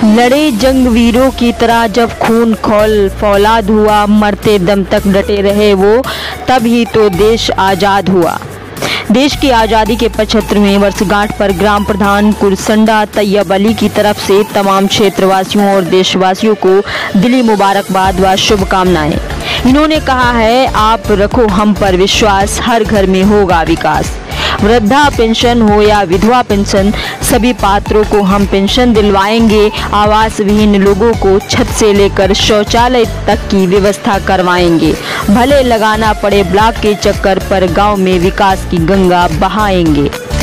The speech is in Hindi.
लड़े जंग वीरों की तरह जब खून खौल फौलाद हुआ, मरते दम तक डटे रहे वो, तब ही तो देश आज़ाद हुआ। देश की आज़ादी के 75वें वर्षगांठ पर ग्राम प्रधान कुरसंडा तैयब अली की तरफ से तमाम क्षेत्रवासियों और देशवासियों को दिली मुबारकबाद व शुभकामनाएं। इन्होंने कहा है, आप रखो हम पर विश्वास, हर घर में होगा विकास। वृद्धा पेंशन हो या विधवा पेंशन, सभी पात्रों को हम पेंशन दिलवाएंगे। आवास विहीन लोगों को छत से लेकर शौचालय तक की व्यवस्था करवाएंगे। भले लगाना पड़े ब्लॉक के चक्कर पर, गांव में विकास की गंगा बहाएंगे।